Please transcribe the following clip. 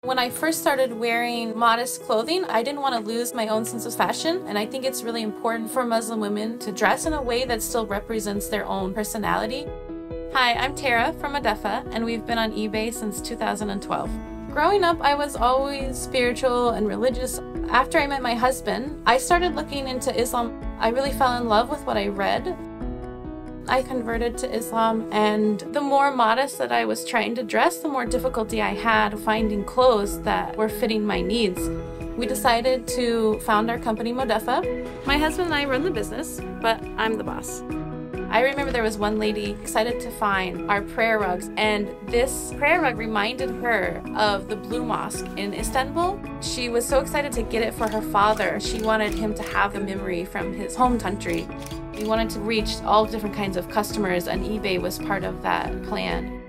When I first started wearing modest clothing, I didn't want to lose my own sense of fashion, and I think it's really important for Muslim women to dress in a way that still represents their own personality. Hi, I'm Tara from Modefa, and we've been on eBay since 2012. Growing up, I was always spiritual and religious. After I met my husband, I started looking into Islam. I really fell in love with what I read. I converted to Islam, and the more modest that I was trying to dress, the more difficulty I had finding clothes that were fitting my needs. We decided to found our company Modefa. My husband and I run the business, but I'm the boss. I remember there was one lady excited to find our prayer rugs, and this prayer rug reminded her of the Blue Mosque in Istanbul. She was so excited to get it for her father. She wanted him to have the memory from his home country. We wanted to reach all different kinds of customers, and eBay was part of that plan.